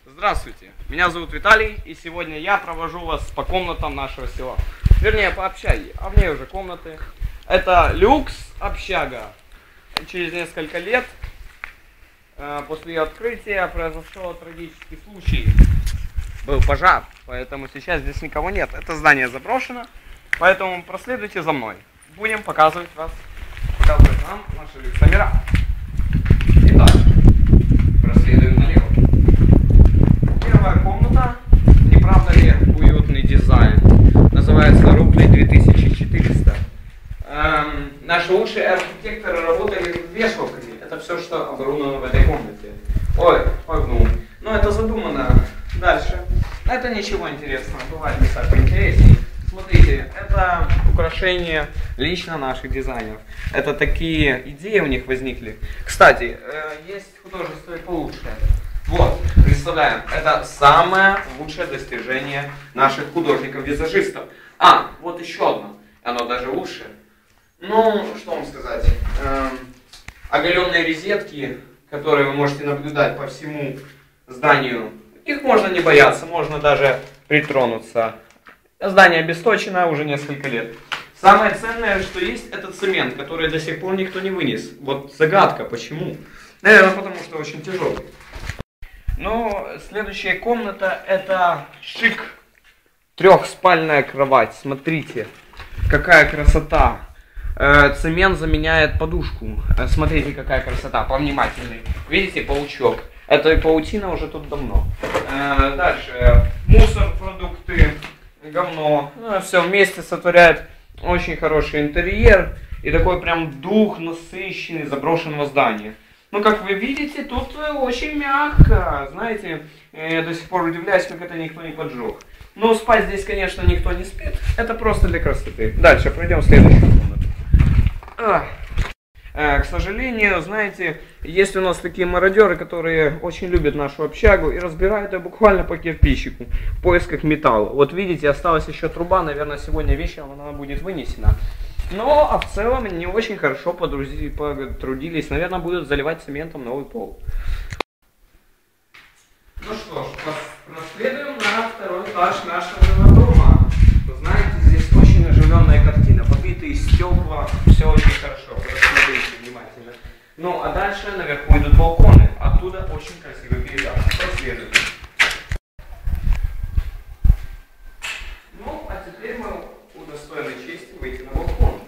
Здравствуйте, меня зовут Виталий, и сегодня я провожу вас по комнатам нашего села. Вернее, по общаге, а в ней уже комнаты. Это люкс общага. Через несколько лет после ее открытия произошел трагический случай. Был пожар, поэтому сейчас здесь никого нет. Это здание заброшено, поэтому проследуйте за мной. Будем показывать вам наши люкс-номера. Итак, проследуем налево. Первая комната, не правда ли, уютный дизайн. Называется рублей 2400. Наши лучшие архитекторы работали вешалками. Это все, что оборудовано в этой комнате. Ой, погнул. Но это задумано дальше. Это ничего интересного, бывает места поинтереснее. Смотрите, это украшение лично наших дизайнеров. Это такие идеи у них возникли. Кстати, есть художество и получше. Вот, представляем, это самое лучшее достижение наших художников-визажистов. А, вот еще одно, оно даже лучше. Ну, что вам сказать, оголенные розетки, которые вы можете наблюдать по всему зданию, их можно не бояться, можно даже притронуться. Здание обесточено уже несколько лет. Самое ценное, что есть, это цемент, который до сих пор никто не вынес. Вот загадка, почему? Наверное, потому что очень тяжелый. Ну, следующая комната, это шик. Трехспальная кровать. Смотрите, какая красота. Цемент заменяет подушку. Смотрите, какая красота, повнимательней. Видите, паучок. Это паутина уже тут давно. Дальше, мусор, продукты, говно. Ну, все вместе сотворяет очень хороший интерьер. И такой прям дух насыщенный заброшенного здания. Ну, как вы видите, тут очень мягко. Знаете, я до сих пор удивляюсь, как это никто не поджег. Но спать здесь, конечно, никто не спит. Это просто для красоты. Дальше пройдем в следующую комнату. К сожалению, знаете, есть у нас такие мародеры, которые очень любят нашу общагу и разбирают ее буквально по кирпичику в поисках металла. Вот видите, осталась еще труба, наверное, сегодня вечером она будет вынесена. Но, а в целом, они очень хорошо потрудились. Наверное, будут заливать цементом новый пол. Ну что ж, проследуем на второй этаж нашего дома. Вы знаете, здесь очень оживленная картина. Побитые стекла, все очень хорошо. Посмотрите внимательно. Ну, а дальше наверху идут балконы. Оттуда очень красивый пейзаж. Проследуем. Ну, а теперь мы удостоены чести выйти на балкон.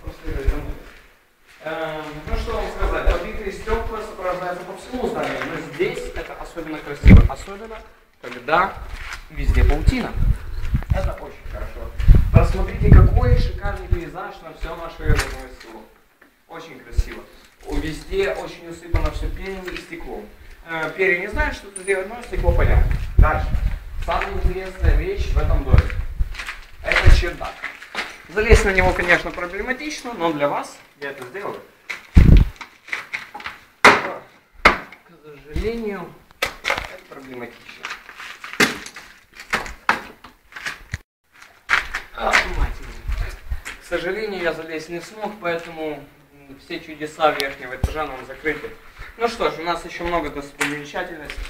Ну что вам сказать, побитые стекла сопровождаются по всему зданию, но здесь это особенно красиво, особенно когда везде паутина. Это очень хорошо. Посмотрите, какой шикарный пейзаж на все наше родное село. Очень красиво. Везде очень усыпано все перьями и стеклом. Перья не знают, что это сделать, но стекло понятно. Дальше. Самая интересная вещь в этом доме. Это чердак. Залезть на него, конечно, проблематично, но для вас я это сделаю. К сожалению, это проблематично. К сожалению, я залезть не смог, поэтому все чудеса верхнего этажа нам закрыты. Ну что ж, у нас еще много достопримечательностей.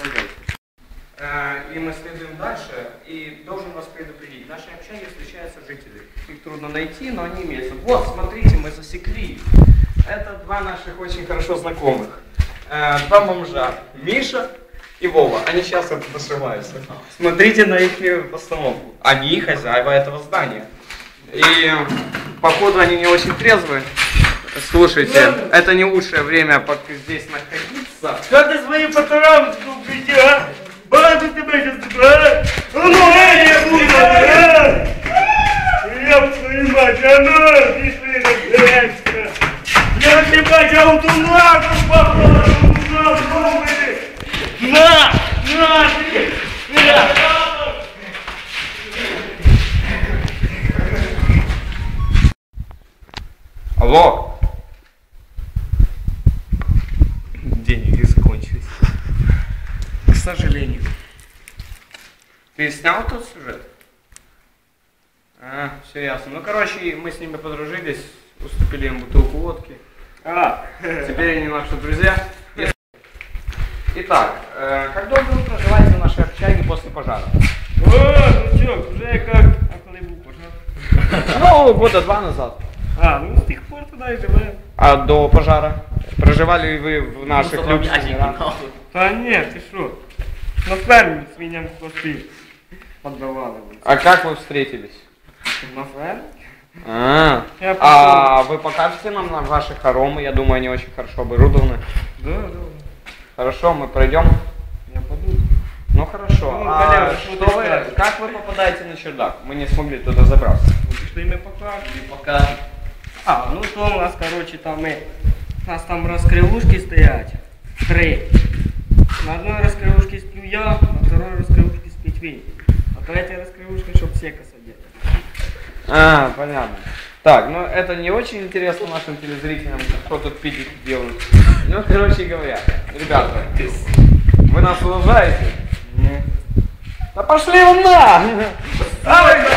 И мы следуем дальше, и должен вас предупредить, в нашей общаге встречаются жители. Их трудно найти, но они имеются. Вот, смотрите, мы засекли. Это два наших очень хорошо знакомых. Два бомжа, Миша и Вова. Они сейчас оттуда срываются. Смотрите на их постановку. Они хозяева этого здания. И, походу, они не очень трезвые. Слушайте, это не лучшее время, пока здесь находиться. Что ты своим пацанам тут а? Базу тебе сейчас а? Ну, я буду, а? Я твою мать, а ну, ты свои грязка. Я тебе мать, а вот у нас, на, ты, Алло. Деньги закончились. К сожалению. Ты снял тот сюжет? Все ясно. Ну, короче, мы с ними подружились, уступили им бутылку водки. Теперь они наши друзья. Итак, как долго вы проживаете в нашей после пожара? О, ну чё, уже как? А коли був пожар? Ну, года 2 назад. А, ну з тих пор туди і живемо. А до пожара? Проживали ли вы в наших люксах? Та ні, ти що? На фермі свиням хвости поддавали. А как вы встретились? На фермі? Я А вы покажете нам на ваши хоромы? Я думаю, они очень хорошо оборудованы. Да, да. Хорошо, мы пройдем. Я подумал. Ну хорошо. Ну, А Валера, что что ты вы, скажешь? как вы попадаете на чердак? Мы не смогли туда забраться. Ну, пішли ми покажемо. Пока. А, ну то у нас, короче, там у нас там раскрылушки стоять. 3. На одной раскрылушке сплю я, на второй раскрылушке спит Вень. А третья раскрылушка, чтоб сека садить. А, понятно. Так, ну это не очень интересно нашим телезрителям, кто тут пить делает. Ну, короче говоря, ребята, вы нас уважаете? Не. Да пошли вы на! А вы